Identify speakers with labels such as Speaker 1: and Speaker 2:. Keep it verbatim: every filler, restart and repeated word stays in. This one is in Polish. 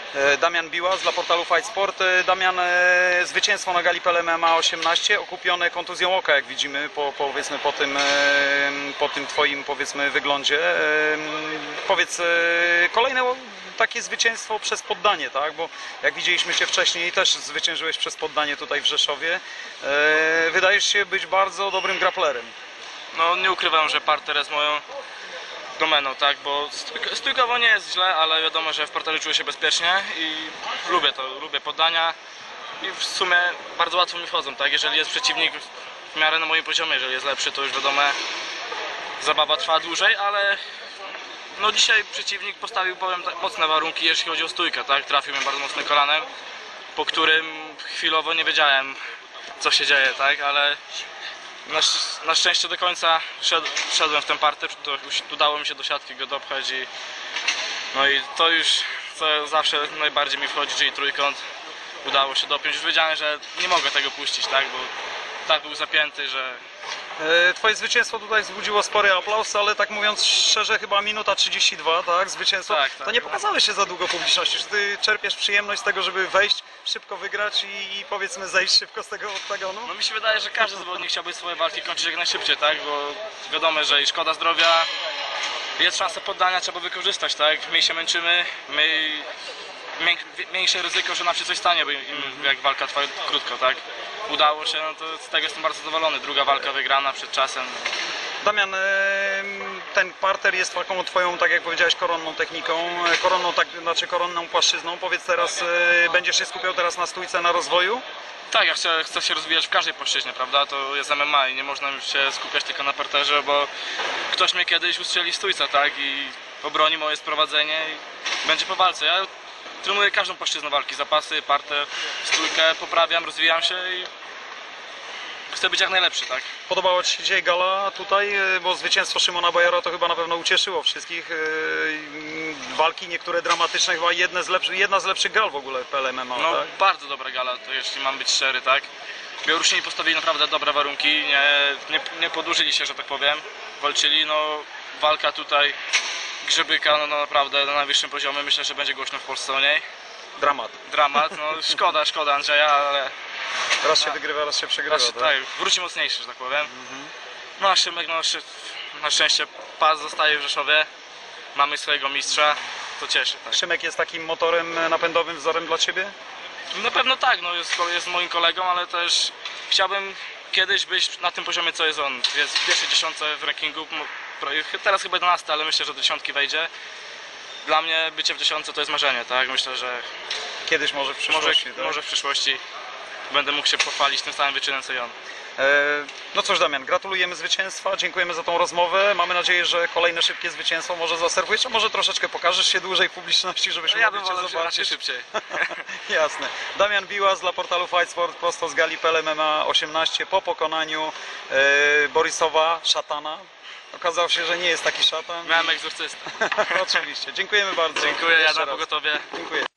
Speaker 1: Damian Biłas dla portalu Fight Sport. Damian, zwycięstwo na gali P L M M A osiemnaście, okupione kontuzją oka, jak widzimy po, powiedzmy, po, tym, po tym twoim, powiedzmy, wyglądzie. Powiedz, kolejne takie zwycięstwo przez poddanie, tak? Bo jak widzieliśmy Cię wcześniej, też zwyciężyłeś przez poddanie tutaj w Rzeszowie. Wydajesz się być bardzo dobrym grapplerem.
Speaker 2: No nie ukrywam, że parter jest moją domeną, tak, bo stójkowo nie jest źle, ale wiadomo, że w parterze czuję się bezpiecznie i lubię to, lubię poddania i w sumie bardzo łatwo mi wchodzą, tak, jeżeli jest przeciwnik w miarę na moim poziomie, jeżeli jest lepszy, to już wiadomo, zabawa trwa dłużej, ale no dzisiaj przeciwnik postawił, powiem tak, mocne warunki, jeśli chodzi o stójkę, tak, trafił mnie bardzo mocnym kolanem, po którym chwilowo nie wiedziałem, co się dzieje, tak, ale Na, na szczęście do końca szed, szedłem w ten parter, to udało mi się do siatki go dopchać i no i to już co zawsze najbardziej mi wchodzi, czyli trójkąt, udało się dopiąć. Już wiedziałem, że nie mogę tego puścić, tak, bo tak był zapięty, że...
Speaker 1: Twoje zwycięstwo tutaj wzbudziło spory aplauz, ale tak mówiąc szczerze, chyba minuta trzydzieści dwa, tak? Zwycięstwo.
Speaker 2: Tak, tak,
Speaker 1: to nie pokazałeś się za długo publiczności, że ty czerpiesz przyjemność z tego, żeby wejść, szybko wygrać i, i powiedzmy zejść szybko z tego oktagonu?
Speaker 2: No mi się wydaje, że każdy zawodnik chciałby swoje walki kończyć jak najszybciej, tak? Bo wiadomo, że i szkoda zdrowia, jest szansa poddania, trzeba wykorzystać, tak? Mniej się męczymy, mniej, mniejsze ryzyko, że nam się coś stanie, bo im, jak walka trwa krótko, tak? Udało się, no to z tego jestem bardzo zadowolony. Druga walka wygrana przed czasem.
Speaker 1: Damian, ten parter jest taką twoją, tak jak powiedziałeś, koronną techniką, koronną, tak, znaczy koronną płaszczyzną. Powiedz teraz, będziesz się skupiał teraz na stójce, na rozwoju?
Speaker 2: Tak, ja chcę, chcę się rozwijać w każdej płaszczyźnie, prawda? To jest M M A i nie można się skupiać tylko na parterze, bo ktoś mnie kiedyś ustrzeli w stójce, tak? I obroni moje sprowadzenie i będzie po walce. Ja trenuję każdą płaszczyznę walki, zapasy, parter, stójkę, poprawiam, rozwijam się i chcę być jak najlepszy, tak?
Speaker 1: Podobała Ci się dzisiaj gala tutaj, bo zwycięstwo Szymona Bajora to chyba na pewno ucieszyło wszystkich. Walki niektóre dramatyczne, chyba jedne z lepszych, jedna z lepszych gal w ogóle w P L M M A,
Speaker 2: no,
Speaker 1: tak?
Speaker 2: Bardzo dobra gala, to jeśli mam być szczery, tak? Białorusini postawili naprawdę dobre warunki, nie, nie, nie podłużyli się, że tak powiem, walczyli, no walka tutaj Grzebyka, no, no naprawdę na najwyższym poziomie, myślę, że będzie głośno w Polsce o niej.
Speaker 1: Dramat.
Speaker 2: Dramat, no szkoda, szkoda Andrzeja, ale...
Speaker 1: Raz się wygrywa, raz się przegrywa.
Speaker 2: Raz, tak? tak, wróci mocniejszy, że tak powiem. Mhm. No a Szymek, no, na szczęście pas zostaje w Rzeszowie, mamy swojego mistrza, to cieszy. Tak?
Speaker 1: Szymek jest takim motorem napędowym, wzorem dla Ciebie?
Speaker 2: Na pewno tak, no, jest, jest moim kolegą, ale też chciałbym kiedyś być na tym poziomie, co jest on. Jest w pierwszej dziesiątce w rankingu, teraz chyba jedenasty, ale myślę, że do dziesiątki wejdzie. Dla mnie bycie w dziesiątce to jest marzenie, tak? Myślę, że
Speaker 1: kiedyś może w przyszłości,
Speaker 2: może,
Speaker 1: tak?
Speaker 2: może w przyszłości będę mógł się pochwalić tym samym wyczynem, co i on.
Speaker 1: No cóż, Damian, gratulujemy zwycięstwa, dziękujemy za tą rozmowę. Mamy nadzieję, że kolejne szybkie zwycięstwo może zaserwujesz, a może troszeczkę pokażesz się dłużej w publiczności, żebyśmy
Speaker 2: no ja
Speaker 1: mogli
Speaker 2: bym
Speaker 1: Cię
Speaker 2: wolał
Speaker 1: zobaczyć.
Speaker 2: szybciej.
Speaker 1: Jasne. Damian Biłas dla portalu Fight Sport, prosto z gali P L M M A osiemnaście po pokonaniu e, Borisowa, szatana. Okazało się, że nie jest taki szatan.
Speaker 2: Miałem egzorcystę.
Speaker 1: Oczywiście. Dziękujemy bardzo.
Speaker 2: Dziękuję, ja
Speaker 1: Jeszcze
Speaker 2: na
Speaker 1: raz.
Speaker 2: pogotowie.
Speaker 1: Dziękuję.